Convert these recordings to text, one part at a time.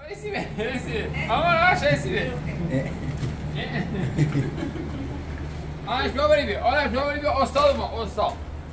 رسیده اما راش رسیده آنش بیا بری بیا آنش بیا بری بیا استاد ما استاد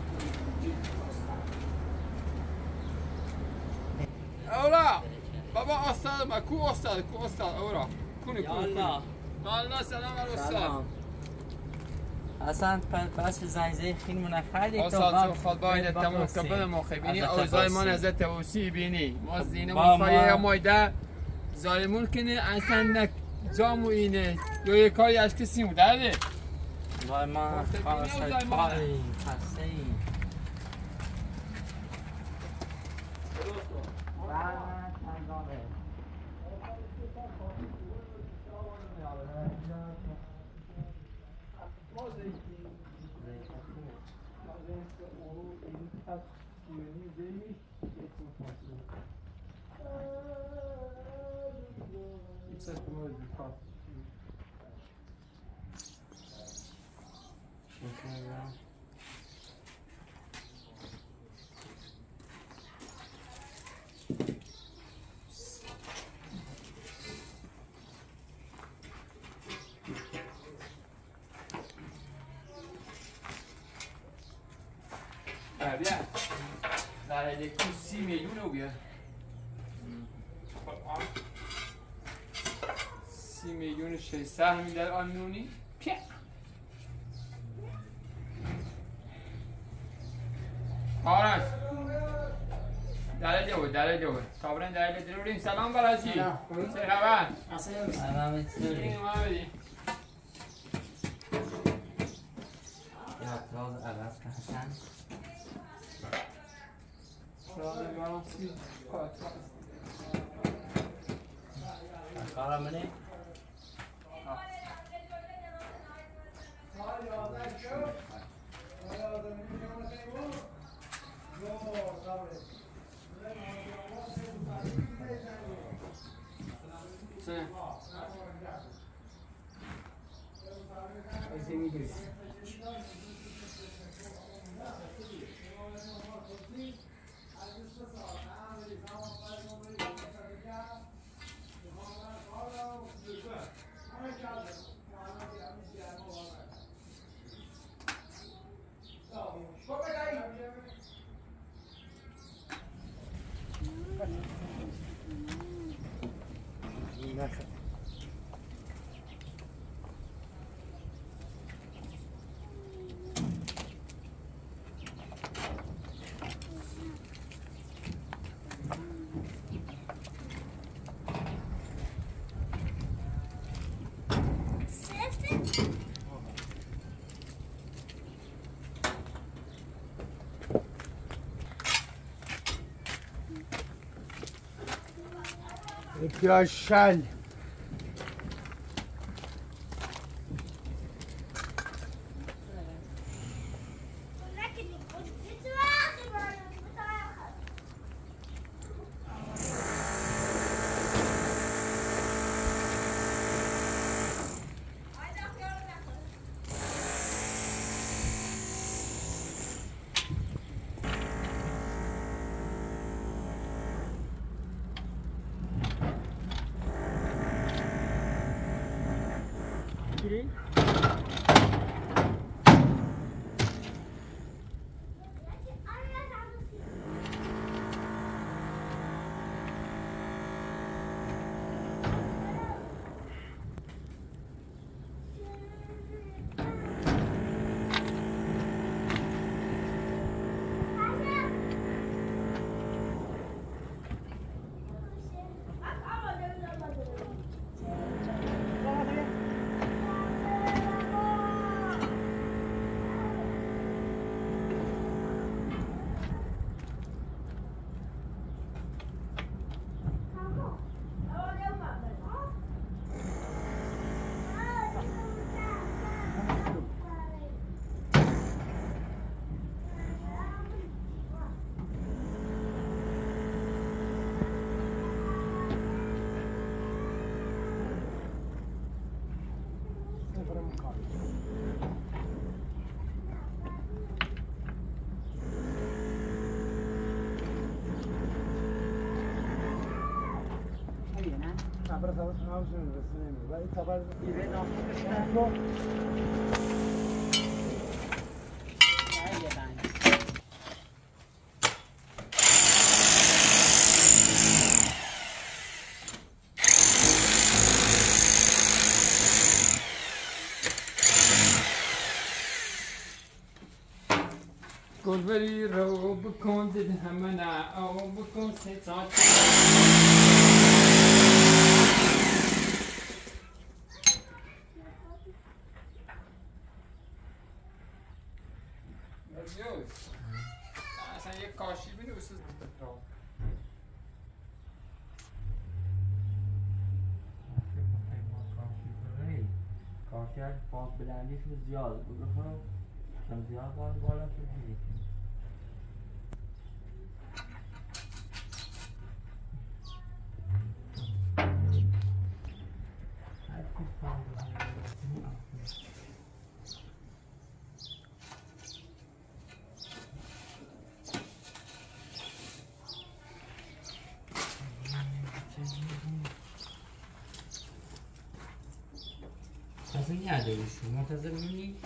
اولا بابا استاد ما کو استاد اولا کونه والله سلام علی استاد حسن پس زنجه خیلی نخردی استاد چون خود باید تمام کبل مخبینی اوضاع ما نظر توصی بینی ما زینه مخایه یا مایده ظالمون کنه اصلا نه جامو اینه یا یه کاری از کسی مدرده وای ما خواهد پایی پسی بیا در الکتریک 30 میلیون رو بیا 30 میلیون 600 میلیون آنونی پیا آرش داره جو کابرن داره دروریم سلام بالاجی چه خبر سلام چطوری این اومدی یا تراز عوض کن حسن کارا منه پیاز شل صبر تمام شده نمیشه ولی صبر دیگه ناخودشون گلبری رو بکن دید همه نه او بکن سه ساعت اصلا یک کاشی بینویسید کاشی از باز بلندیش زیاد بود چون زیاد بالا شد منتظر نیاده بشون منتظر ببینی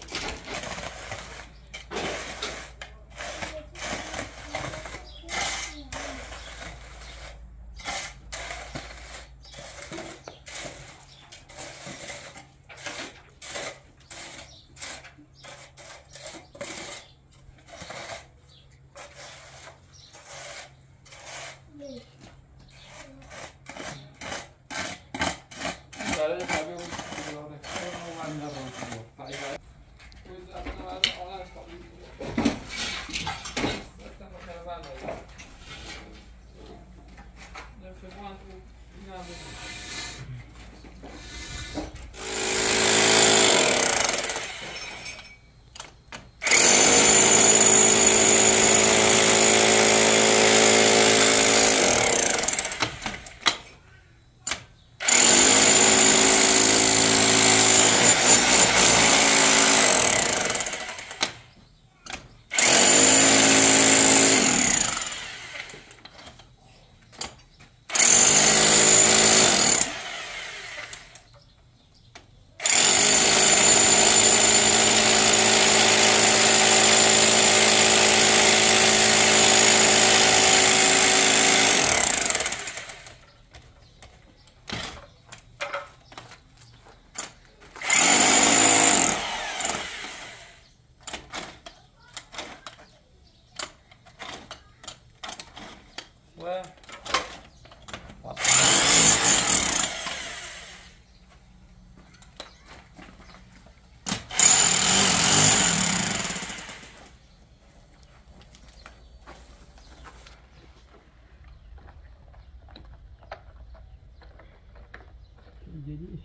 جديش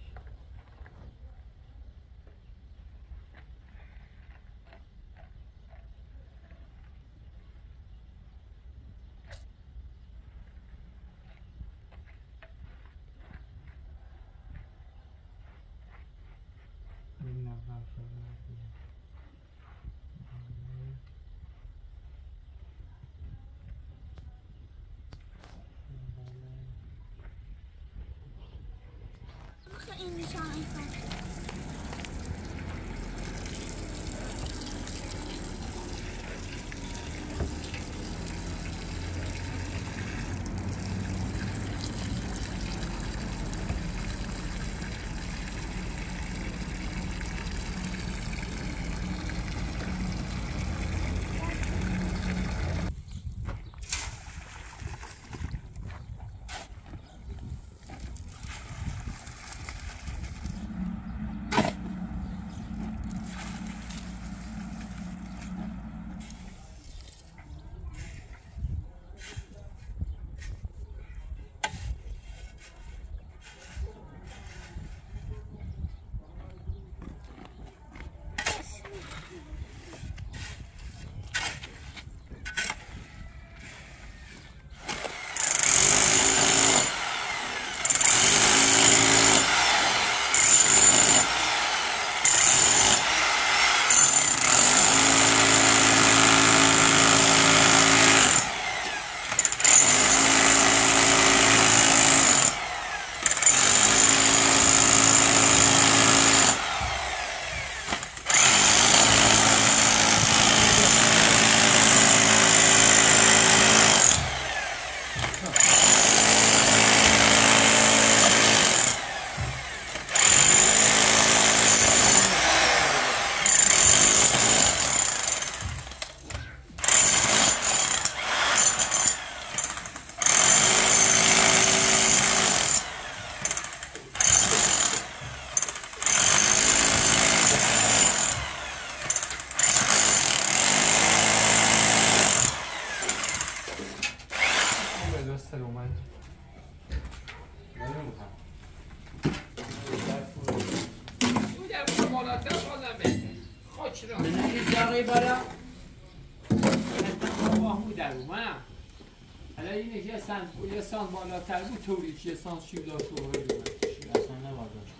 این نشان بالاتر بازم بهتر خاک را من این جاقی بالا باهمو در اومد حالا اینه یه سان بالاتر بود توریش یه سان شیولا شوهری اومد اصلا نبرداشت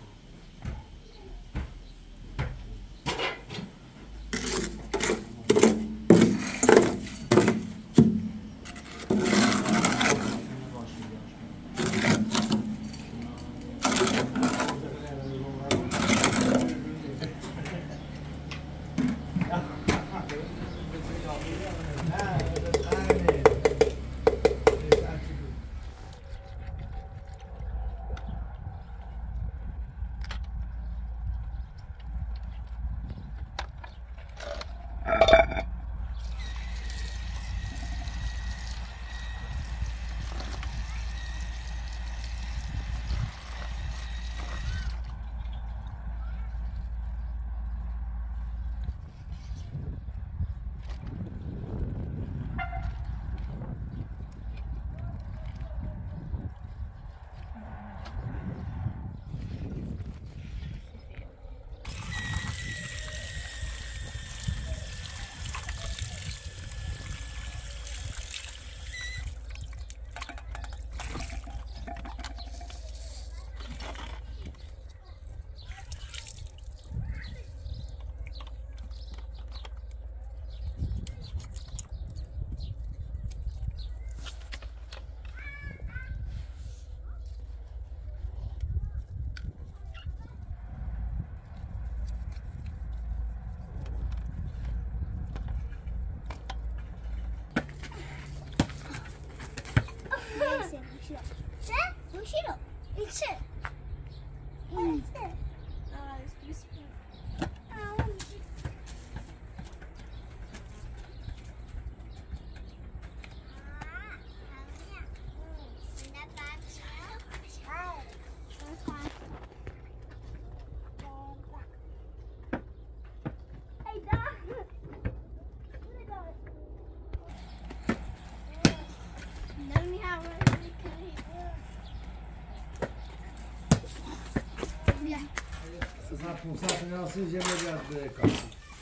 Musa finansız yemeyeceğiz be kalsın.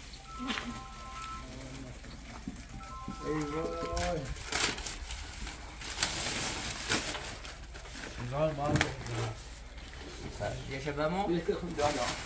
Eyvah. Güzel var. Yaşa ben o. Bir kısım daha ya.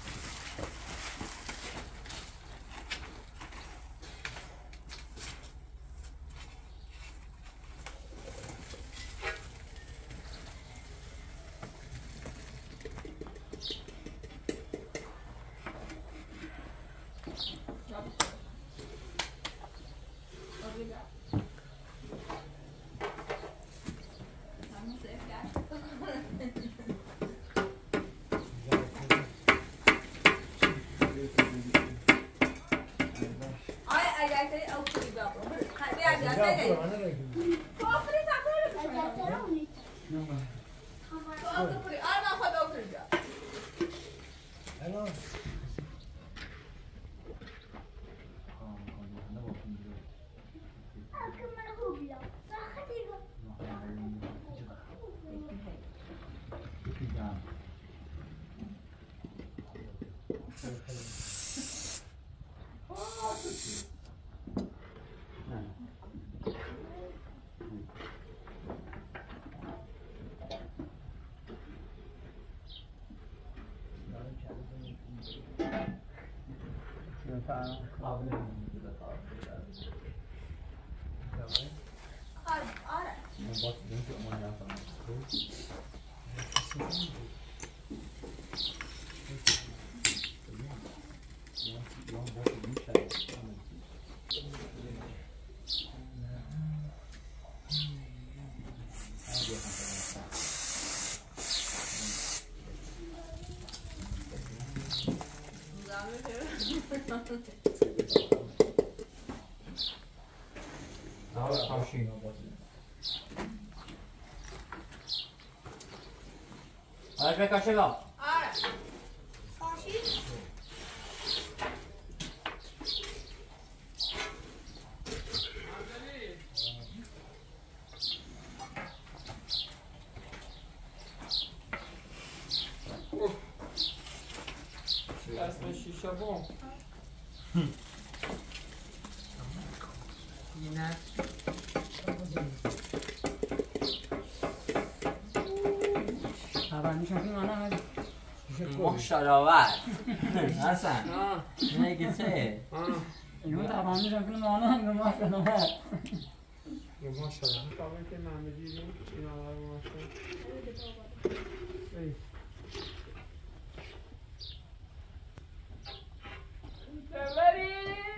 Allez, je vais cacher là. اسم شیشه بوم اینه خبرنیشون که منم مخشراور حسن اینه که چه؟ اینو خبرنیشون که منم مخشراور ماشاءالله کامل که من بگیریم این آقا رو ماشاءالله ببری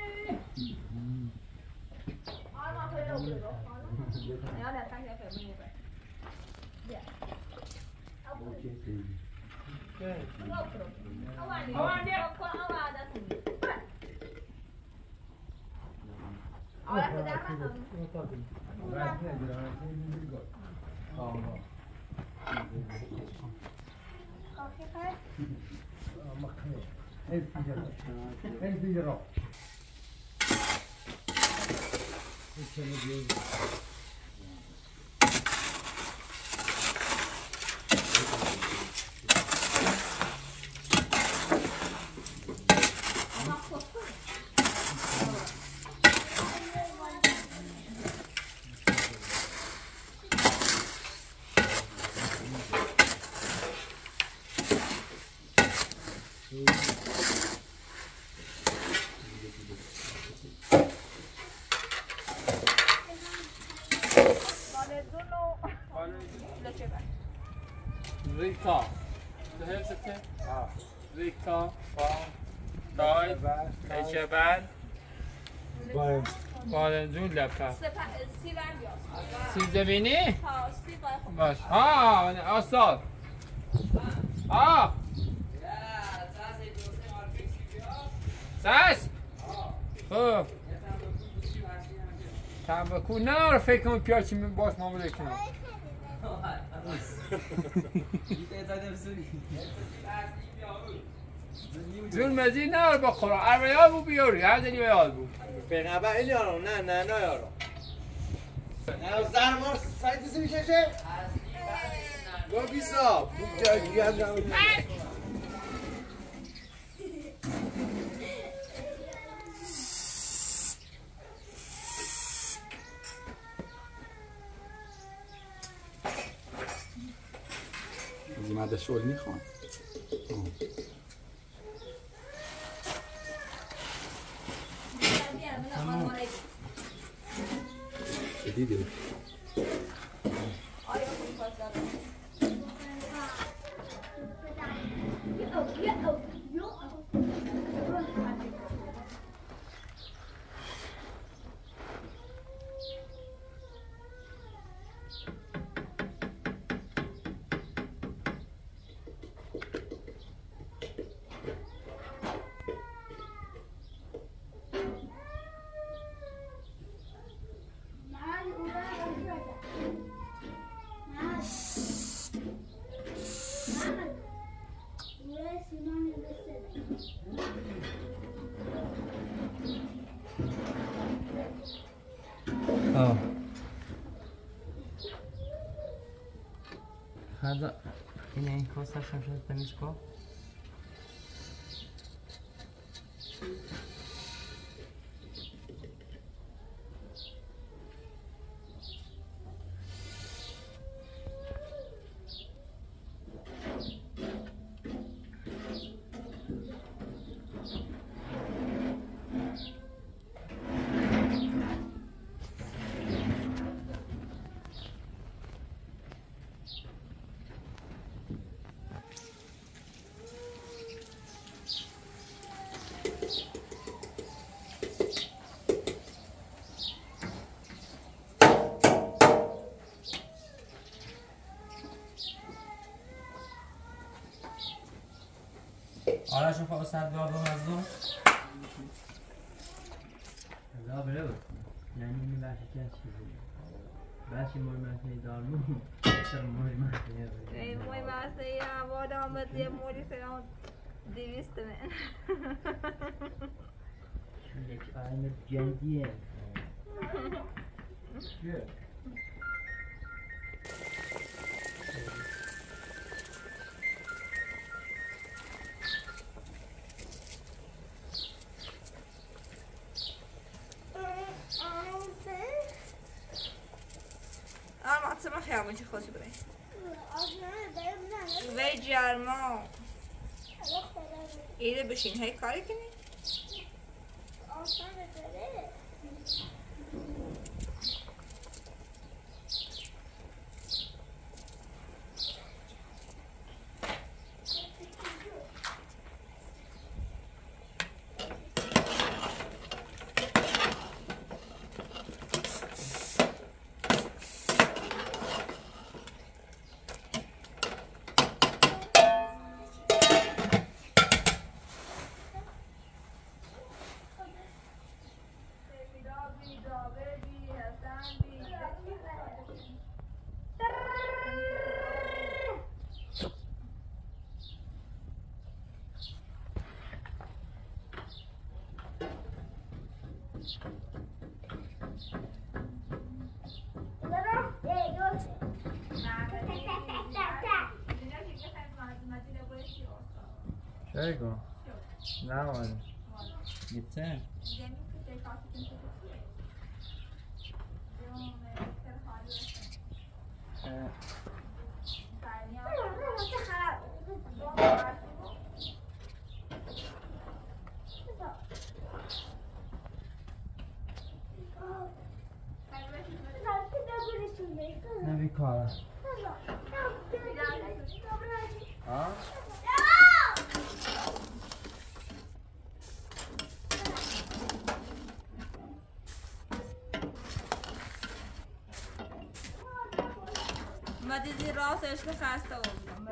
Zulikha. Du hältst det? Ja. Zulikha. Daj. Ejebel. Balenjun لپه. سیب زمینی؟ باش. آسال. ساس. خب. تنبکو نه فکر کنم پیاچی باش معامله کنم. جون مزید نه با قرآن اربعه بو بیاری هر دنی بیاد بو پیغمبر این یارم نه یارم نه زرمار سایتیسی میشه چه؟ با بیسا بو جایی هم جایی زیمده شل میخوان دیدی هذا هنا ينكسر شمشة التمسكو آره شو خواهد سرد بیار بمزدون لا بله یعنی این بحثی که چیزی بحثی موی مسئله دارمون چرا موی مسئله این موی مسئله آماده آمد یه موری سرام 200 من یک آینه جدیه ما چی خواستی برای وی جرما ایده بشین هی کاری کنی Czego? Dałem. Nie chcę. Ne bir kara. Ha? ما دیدی راستش که خسته بودم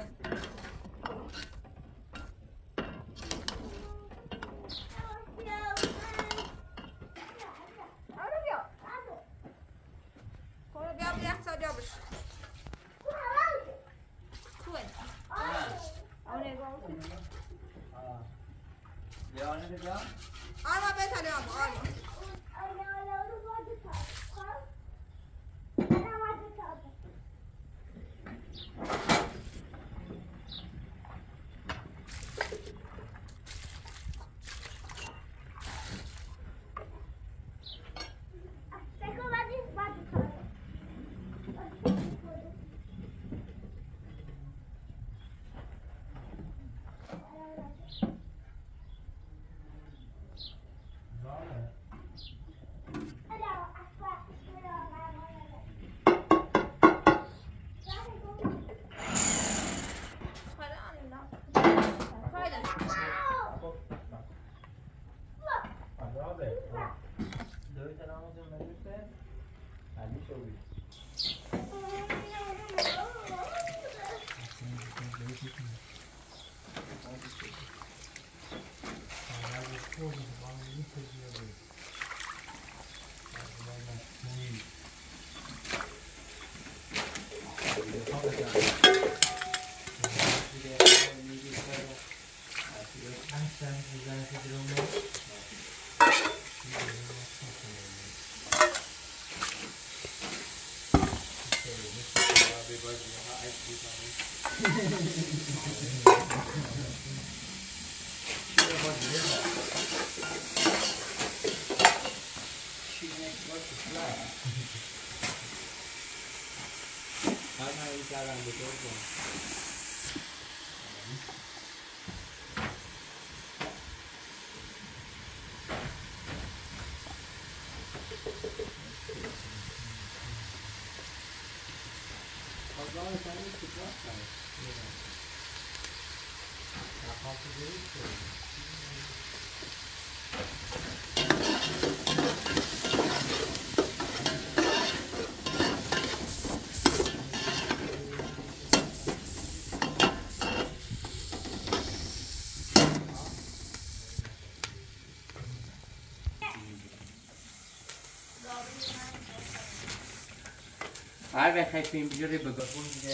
هر وقت خیلی بیاری بگو دیگه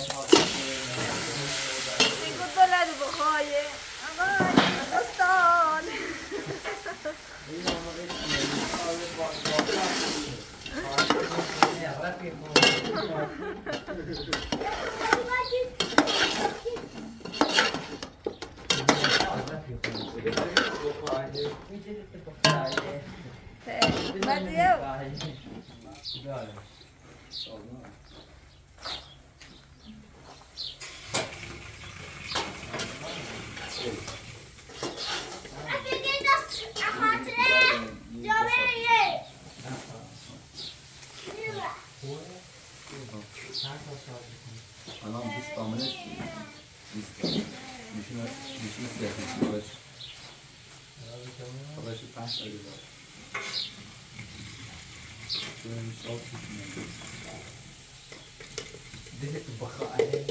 میگو دلت بخواهی دوستان چند تا ساعت میکنی؟ الان 20 دامنه 20 میشونه 3 باشه باشه 5 تا دیگه تو میشاف دیگه تو بخاره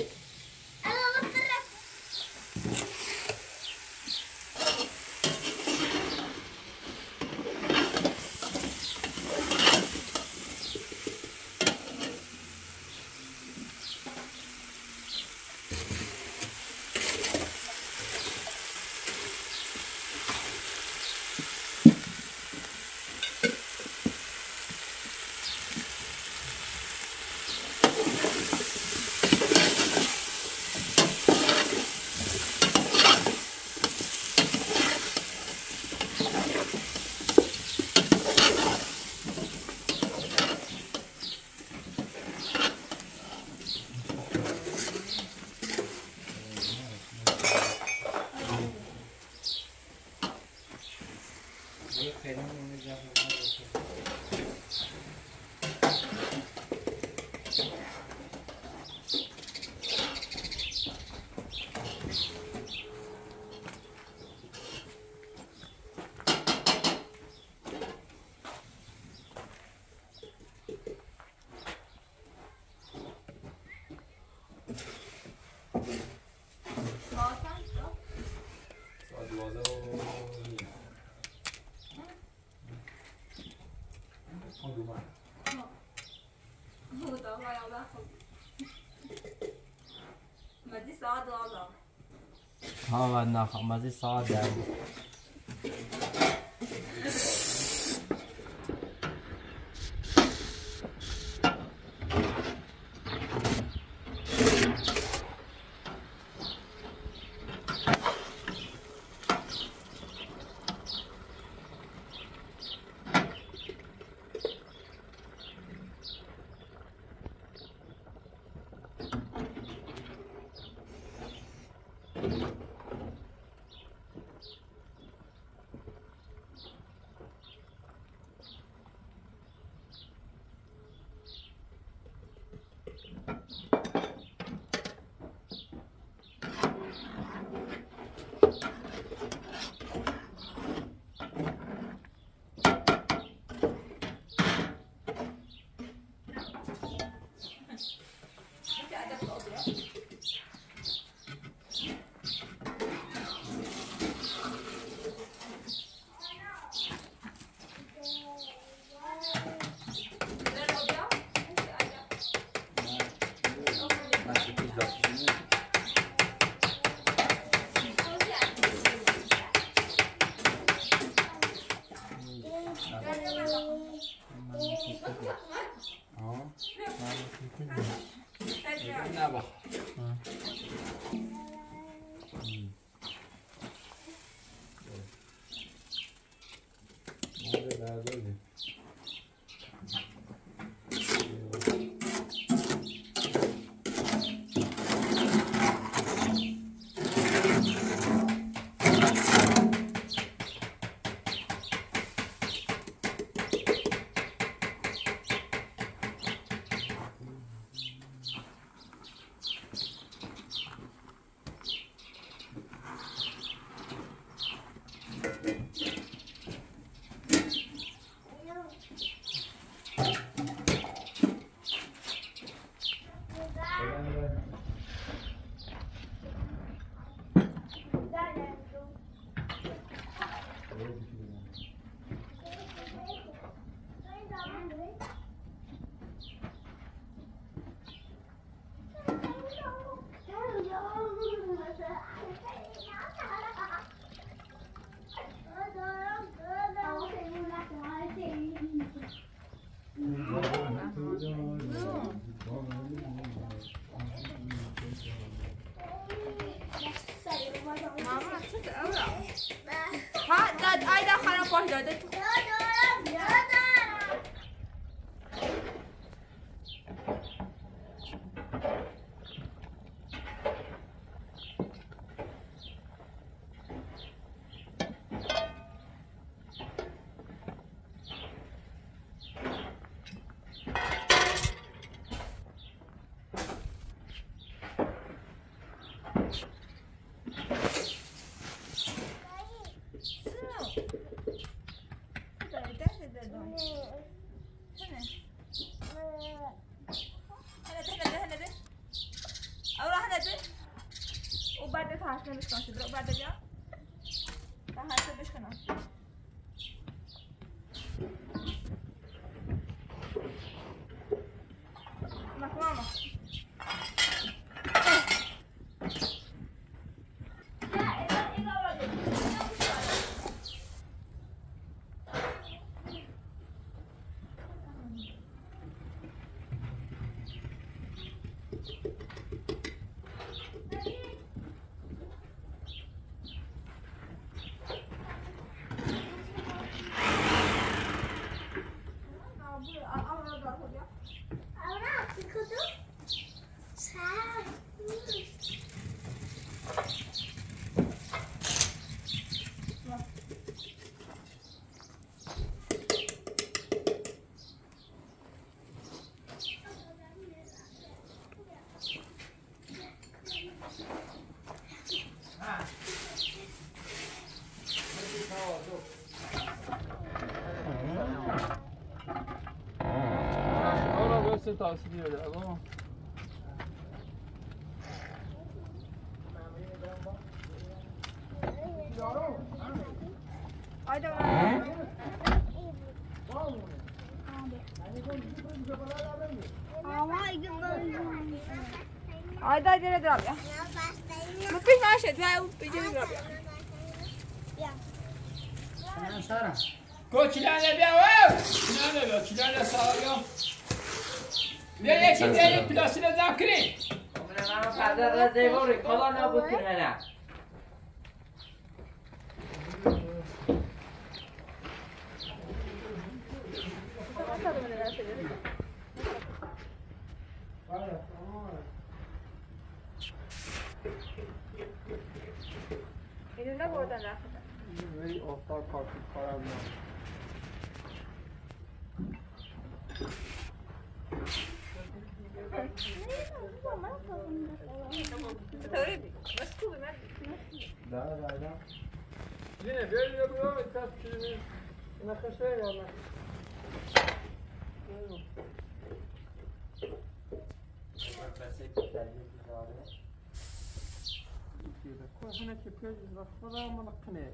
ها و ناخمازی ساده بشکنم شد بعد جا تا هر بشکنم ماما تاثیری بده بابا آیدا دیره درابیا ما پیش نشد و او پیش درابیا کوچیلانه بیا و چیلانه بیا چیلانه سایا بیا یکی دیگه پلاسی رو زم کنی من قدر زیباری کلا نبود کنه اینو نبردن رفتن وی آفتار کارتی کارم نه توريدي مسكوبة ما لا Yine böyle yapıyor, esas kilimi nakışa yana. هنا كيف الفرا ما نقنع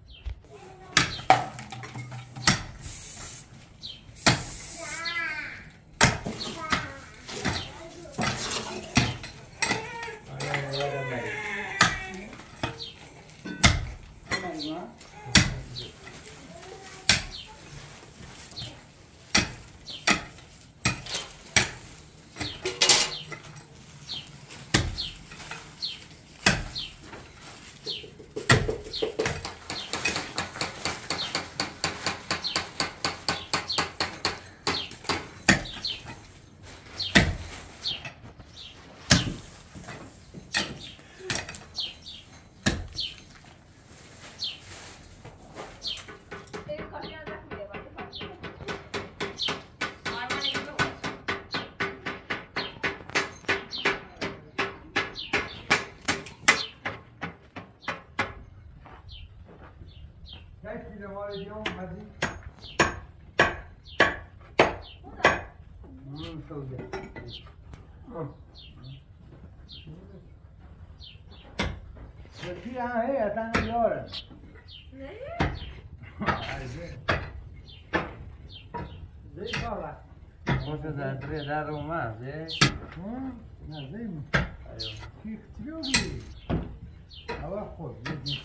Może za romazy? Na ziemi. Kich twiugi. Ała chodź, jedź.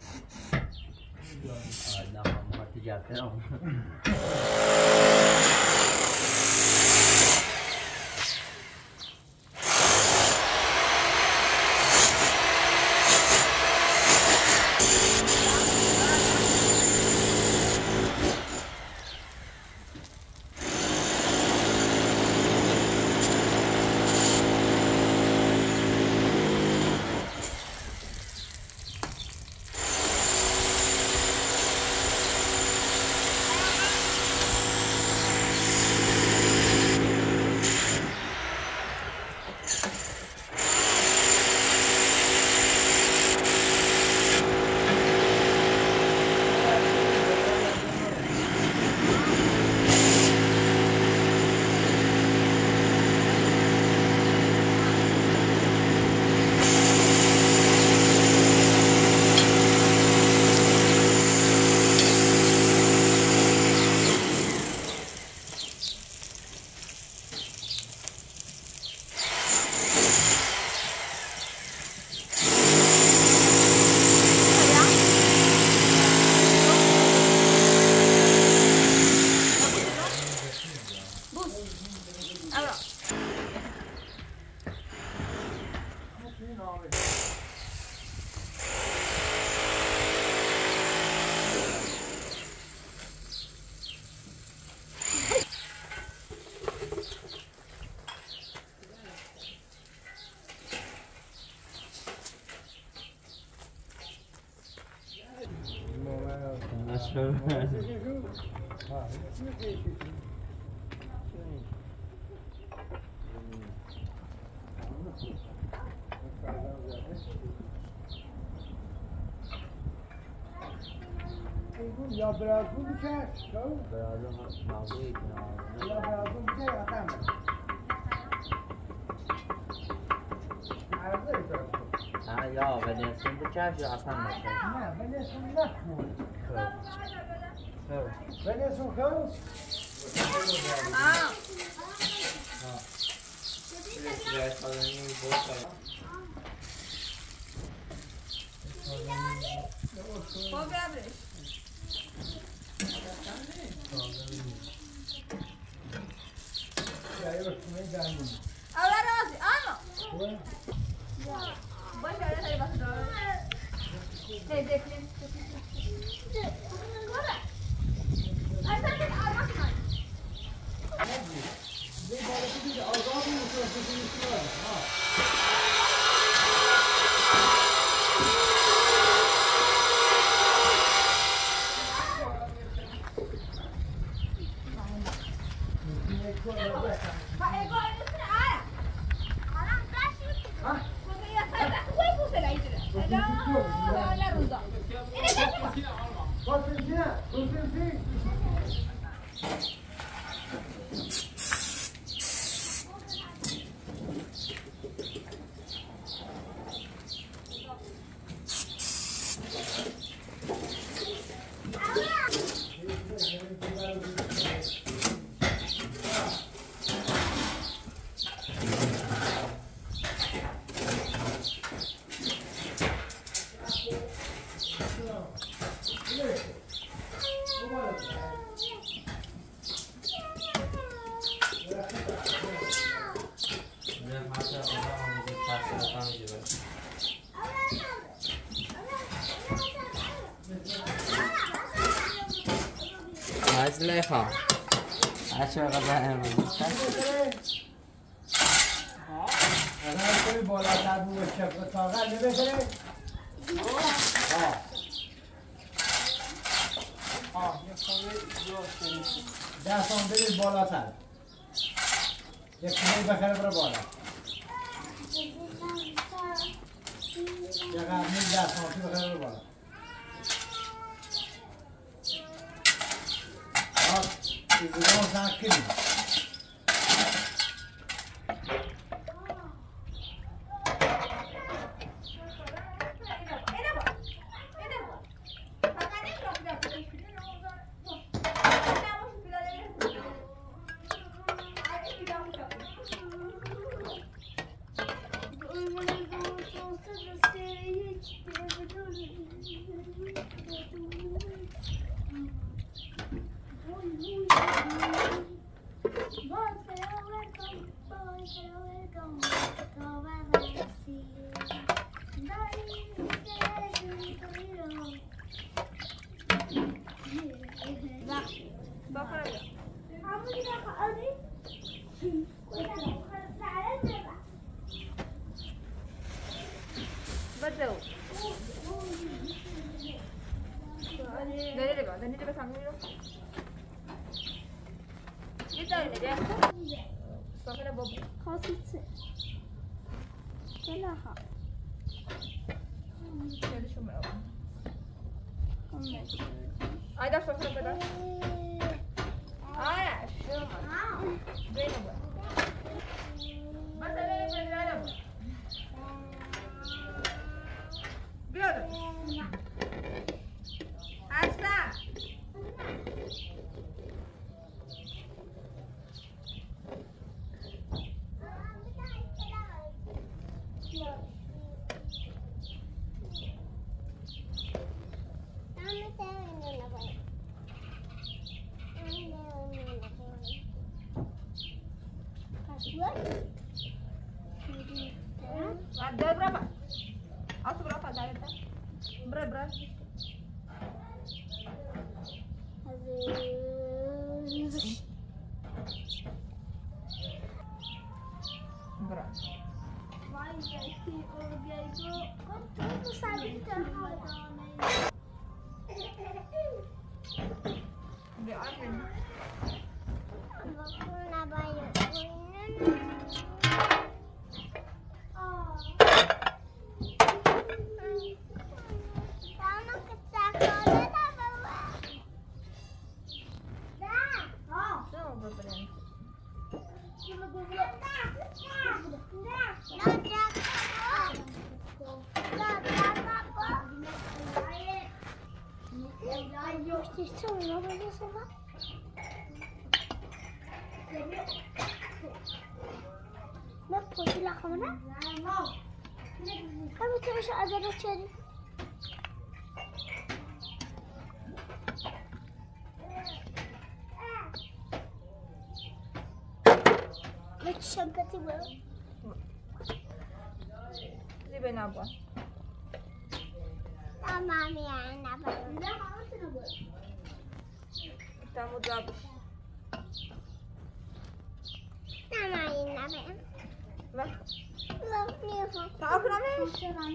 Allah ma ticaret ama. نشور یا برازو میشه؟ برادر موضوعی کنه یا برازو میشه یا تمه؟ ها یا ونیسون بچش یا اصلا نشه نه ونیسون نخون خب ونیسون خون؟ خب ببرش اول رازی اما باشه آره خیلی وقت داره هی بکنیم زلیخا عشق غذا امروز اگر کنی بالاتر بود شکل طاقت نمیکنی؟ دستان برید بالاتر یک کنی بخیر برو بالا یک قرمین دستان بخیر برو بالا ایزدان سنگ Ada berapa? Aku berapa dari itu? Berapa? ما بقولي لك أنا كم تمشي أجرب شيء ليش شنطتي بقى زي بنابا تمام يا نبا لا ما قلت نبا تمام جابش تمام يا نبا لا لا نيفا تعرف نعمل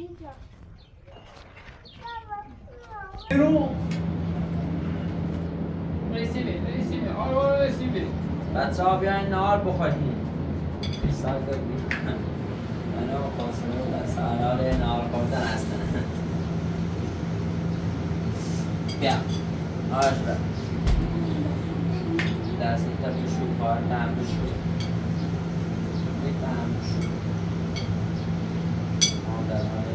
بچه ها بیاین نهار بخوریم 20 سال بگیم من و خواستمه در سرحال نهار خوردن هستن بیا نهارش بر دستی تا بشو کار دم بشو دم بشو ما در حال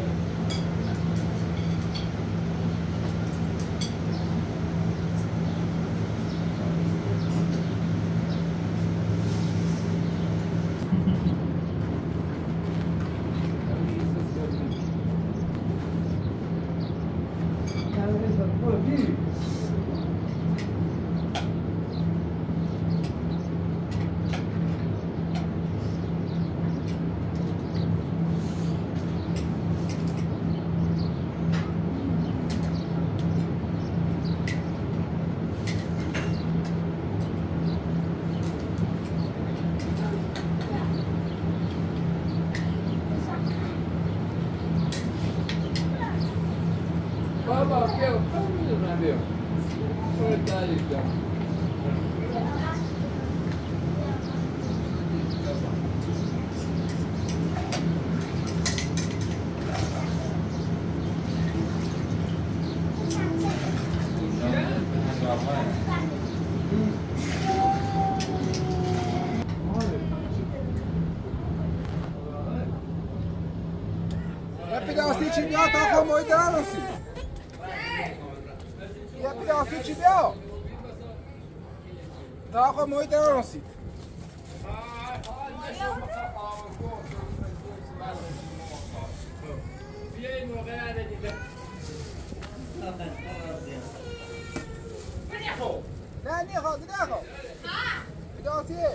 Baba, que meu? Foi daí, então. یه پیداستی چی بیا تا خود محیط نرسی یه پیداستی چی بیا تا خود محیط نرسی نه نیخواد نیخواد پیداستیه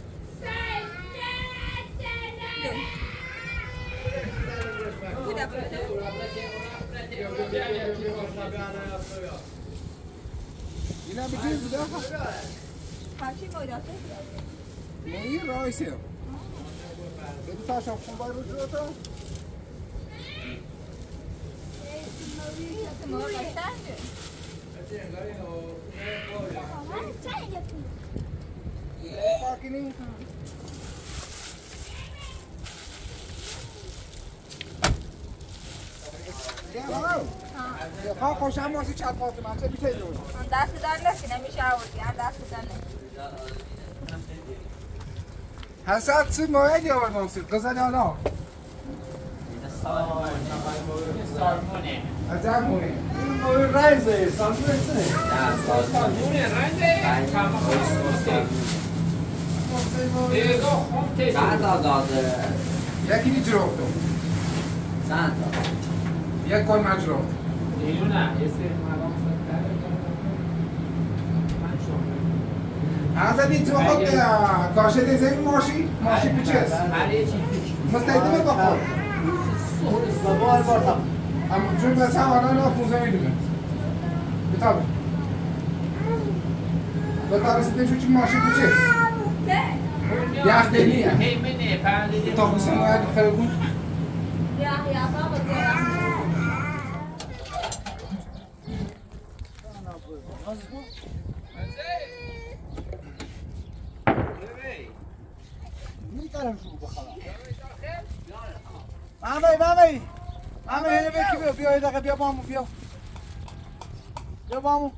اینا بگیر بوده همچی مایداسته این رایسه بگی تاشم خون باید رو جلو تا ما قشنگه پارکینی خواه خوش هم ماسی چند پاس من چه بیته دون دست در نسی نمیشه آوردی هم دست در نسی حسد چی مایه دیوار نامسی قزن آنا سالمونه ازمونه این موی رنزه سالمونه سنه نه سالمونه چند تا داده یکی دی جروفتو چند تا یک کل من جروفت اینو نه یه سری مقام حسد این تو خود کاشه دیزه ماشی پیچه مستعده با خود زبال بارتم اما چون مثلا آنها نافوزه میدونه بتابه بتابه سیده چون ماشی پیچه یخ دلیه تا بسیم باید خیلی بود یا بابا ناز کو میتونم شروع بخوام مامی هنه بکی بیا یه دقیقه بیا بامو بیا بامو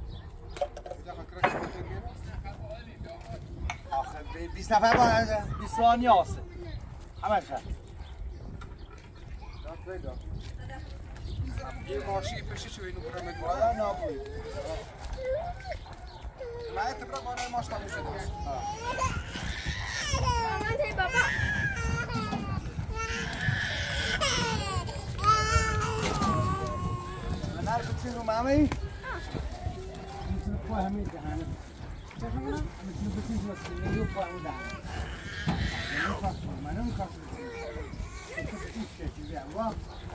آخه 20 نفر با 20 ثانیه آسه همه شد یه ماشی پشت چوی اینو برام میدونم والا نابود من اتبرا بانه ماش تموم شده مامان تی بابا من نرکت چی رو مامی؟ میتونه پای همین دهنه چه کنم؟ میتونه بسیج مسئله یه پای همین دهنه من نمیخواستم بسیج کشی بیم وا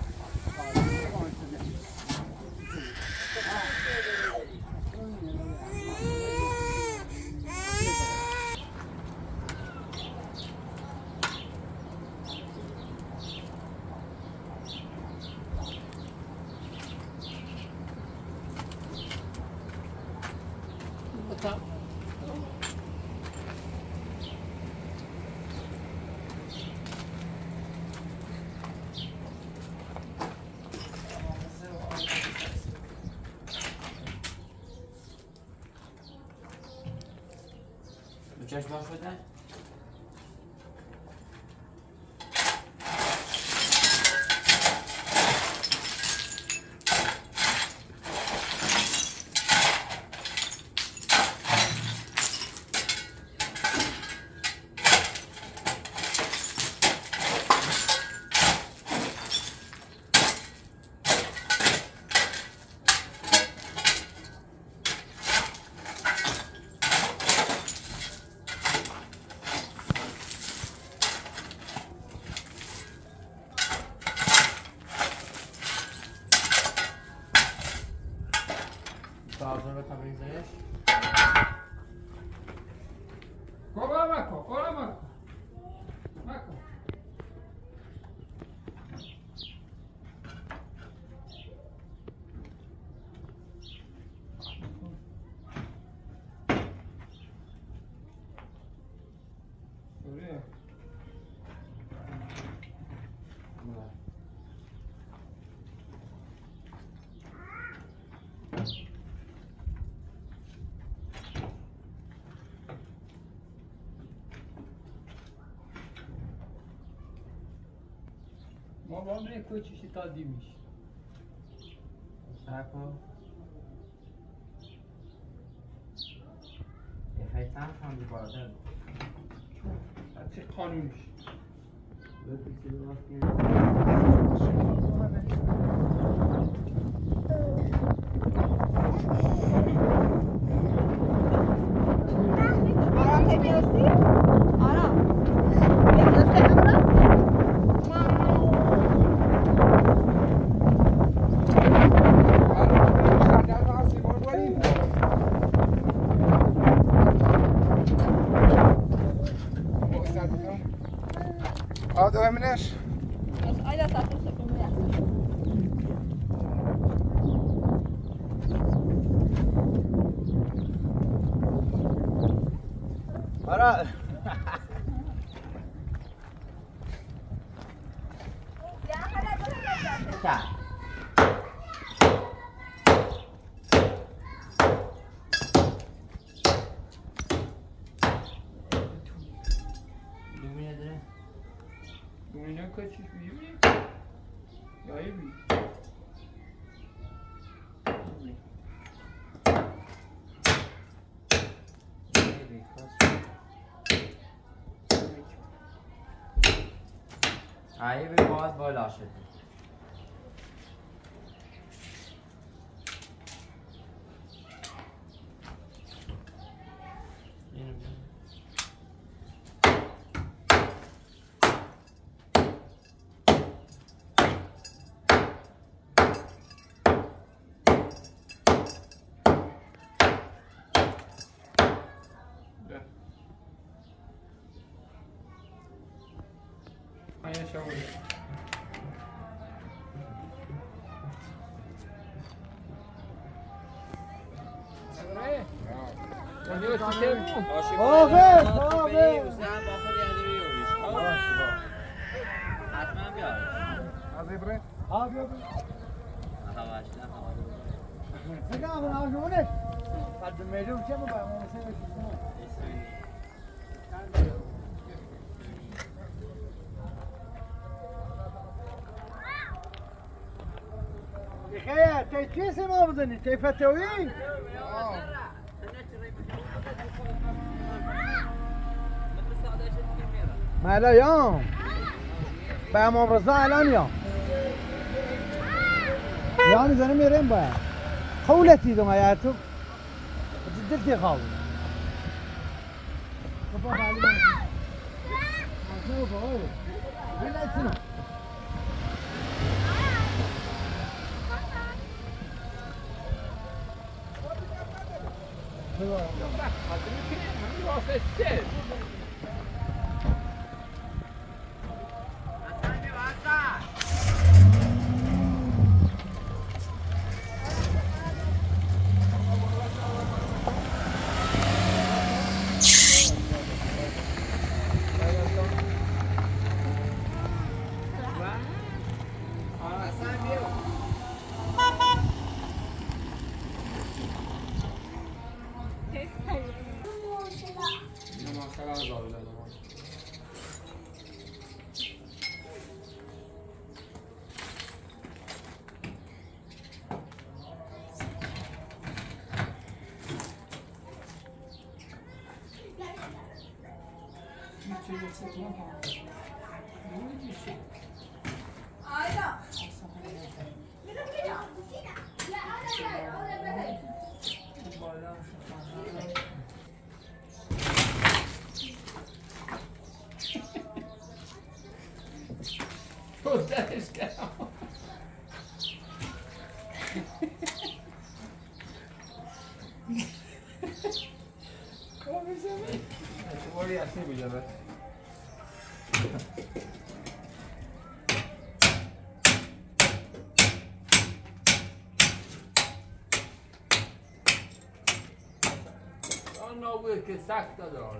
چشم باز شده؟ Bazıları tabii izleyiş. Kola mako. Mako. Oraya. Babam ne koçuşu tadıymış. Sako. Haytan tam bir bardak. Açık kanıymış. Böyle bir şey var ki. آرام تمیاستی؟ آرام تمیاستی آرام؟ Hadi Emine. Ayda satıyorsa bunu yap. Ara. Ta. Dumine Dumine kaçış büyüyor mu? Yayı büyüyor. Aí bir boğaz böyle aşırı. Yaşamayı. كيف ما بدني كيف تسوي؟ ما لا يوم بقى رضا الان يوم يعني زني ميرين بقى خولتي دو ما ياتو جدلتي خاوي كفاك علي ما شنو بقول ولا شنو که سخت داره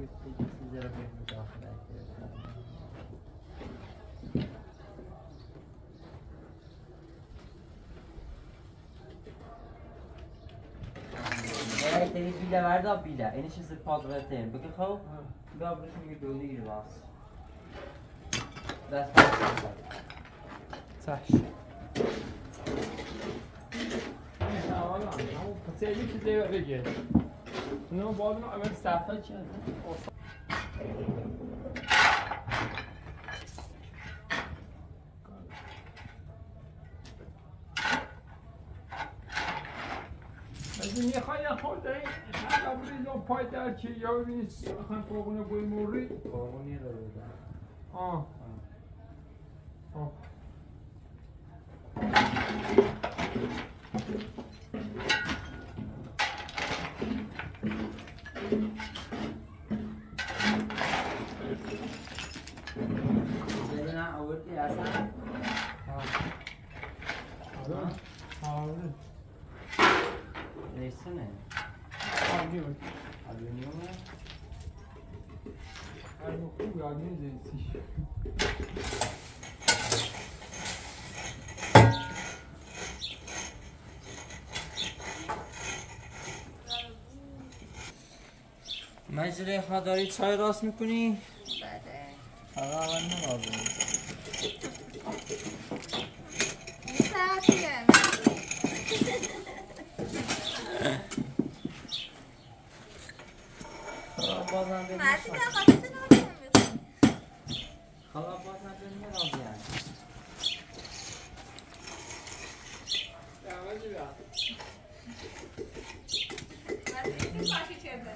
ذره به مداخله تری بیله وردا بیله اینش از پازغتیم بگه خب بیا برشون یه دولی گیر باز دست باز صحش همون پسیلی که دیگه بگه اونو باید اول صفحه چه از این میخوای خورده این قبری یا پای در چی یا ببینید بخوایم قاقونه بوی موری قاقونی رو بودن آه آه بدونم آوردی حسن آره نیستونه آلیون آلیونیومه آلیون خوبی آلیون زیستیش زلیخا داری چای راست میکنی؟ بله آقا من نمازم این ساعتیه بازم به مرسی که خواستین آمده میکنی خلا بازم به میرازیم دعوتی بیا مرسی این پاکی کرده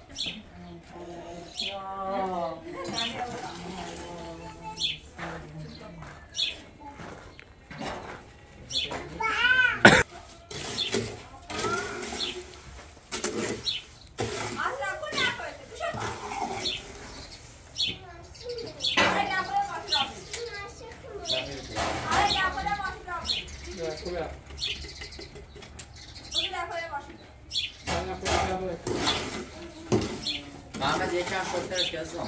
محمد یکم شدترش کسان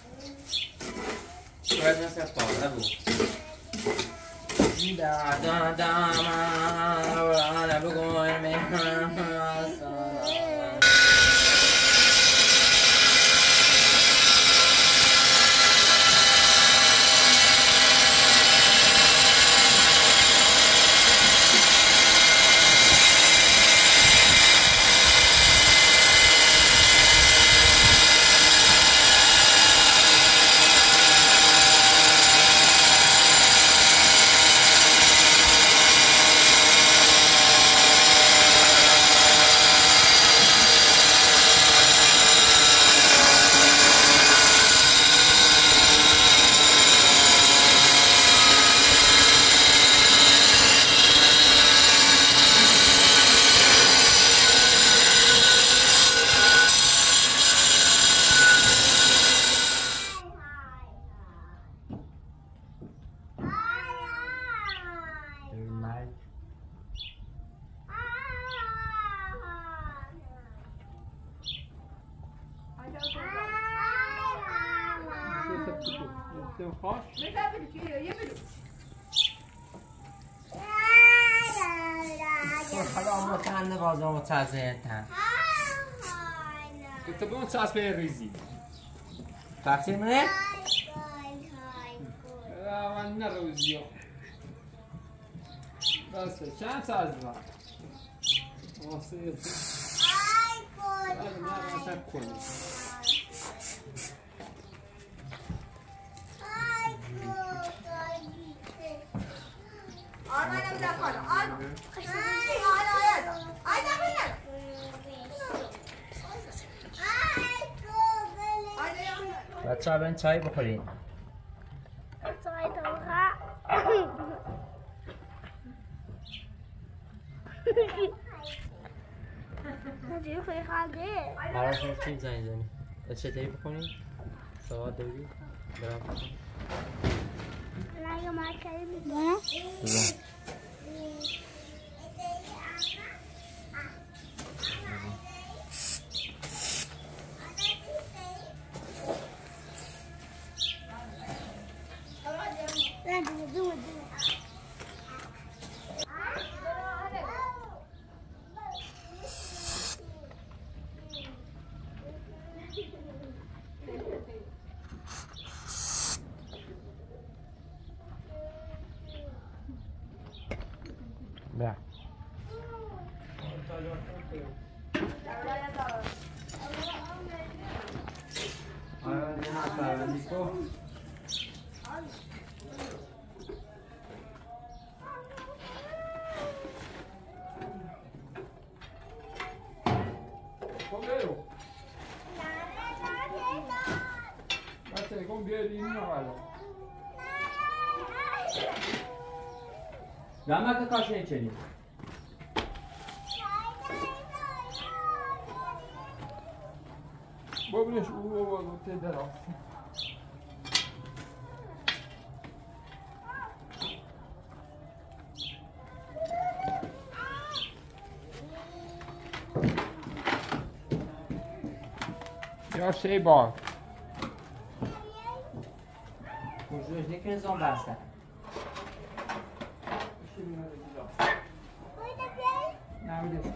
باید مثل پاره بود دردم ورانه بگوی میخواستم خدا متعنه بازا متعذیتن تو به اون چسبه ریزی تقصیر منه؟ من نروزی ها بسه چند ساز با واسه نه مثلا کنی آرمانم دخل آرمان بچه ها برین چای بخورین چای دوغا نجیب خوی خالده براشون چیم زنی زنی چطوری بخورین؟ سواد دوری؟ برام بخورین نگه ما کاری میکنم کن بیاد این حالا نمک کاشی چنین ببینش او بابا تدر آف یا شی بار کجوش نیکن زن بسته نمیده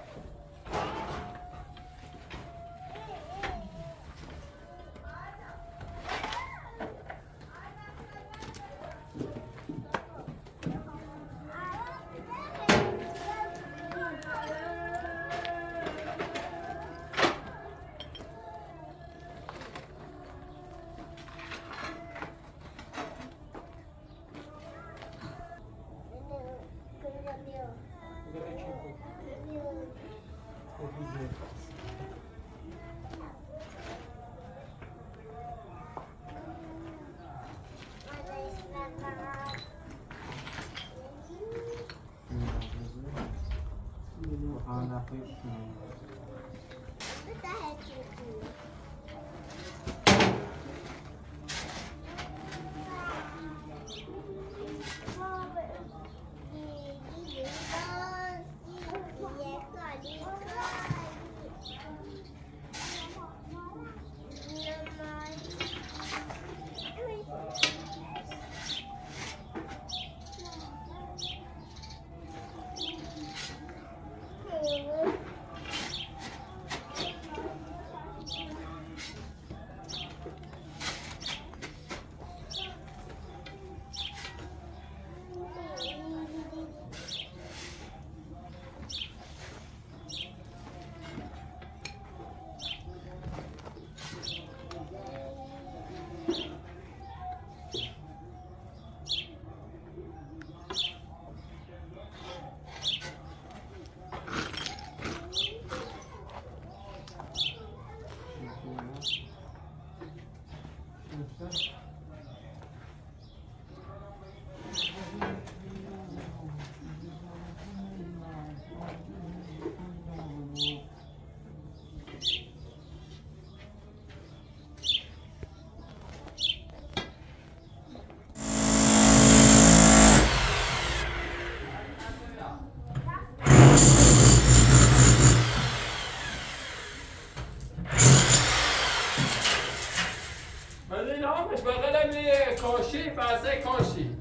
کاشی فاسه کاشی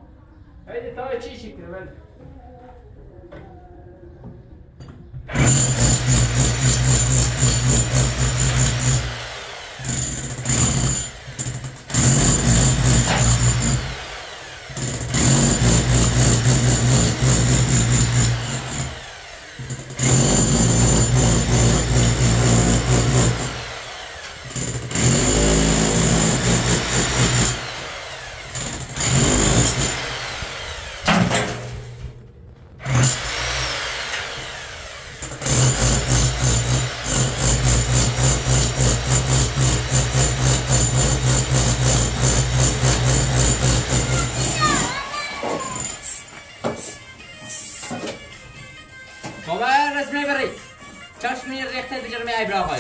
هیدی تا چی شکره ولی چشمی ریخته دیگر می ابراهایی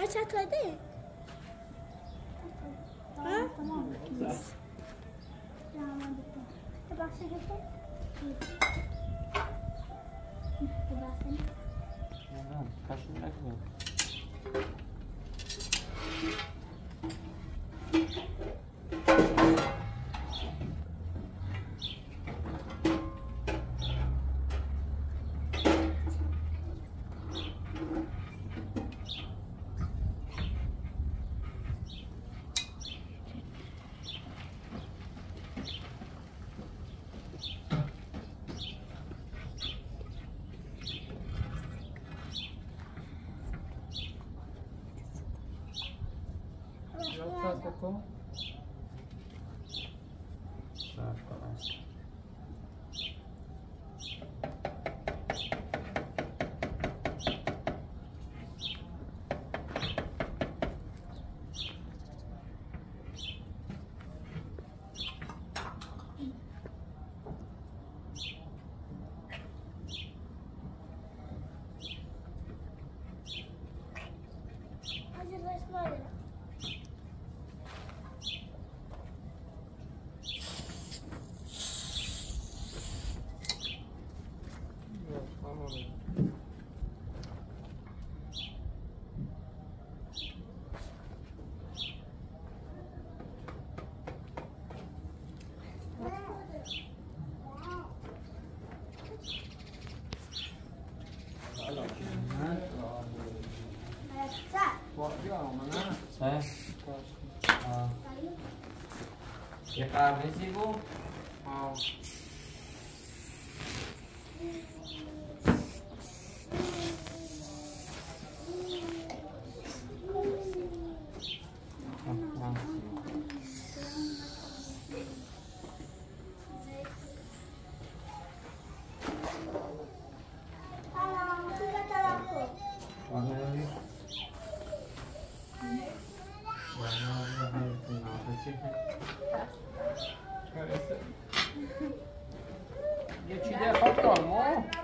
چطوره؟ ها؟ بخشه گفتم؟ کشون نکنم بکن صرف کنم یه قرمزی بود یه چی ده خواب دارمو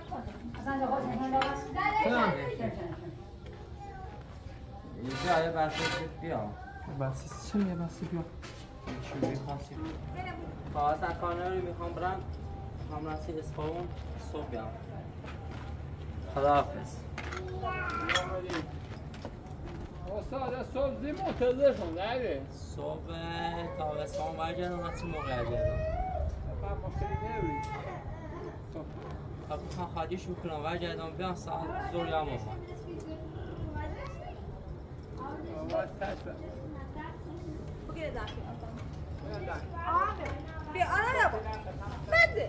اینجا یه بسته بیا بس چه یه بس بیا چی میخواستی؟ کاغذ کانه رو میخوام برم هم رسی اصفهان صبح بیام خداحافظ استاد صبح زی منتظر شون نره صبح تا اصفهان برگردم وقتی موقع برگردم فقط مشکلی نبید تا بخوام خالیش میکنم برگردم بیام ساعت زور یا موقع بگیر داخل بیا آره نبود بده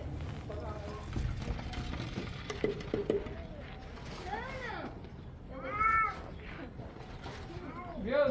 بیا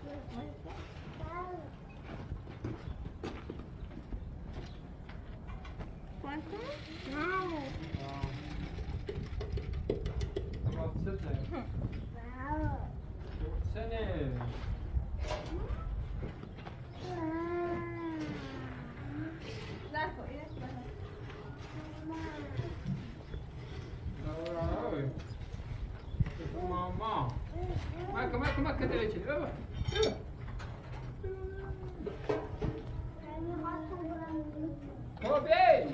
ما كده ليش بابي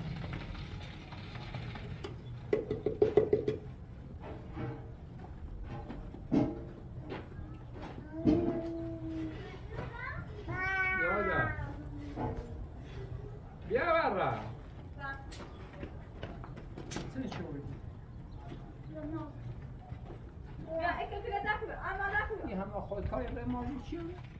بیا برا بیا اکل دیگه داخل اما داخل همه خود کاری به ما میشیم